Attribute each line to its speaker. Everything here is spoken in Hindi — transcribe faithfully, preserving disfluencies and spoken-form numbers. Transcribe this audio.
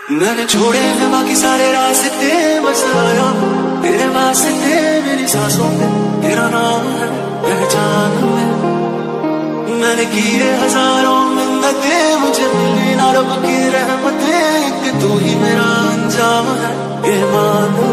Speaker 1: मैंने छोड़े हैं बाकी सारे रास्ते, बस आया तेरे वास्ते। मेरी सांसों में तेरा नाम है पहचान है। मैंने किए हजारों मिन्नतें, मुझे मिली ना रब की रहमतें। एक तू ही मेरा अंजाम है, ये मान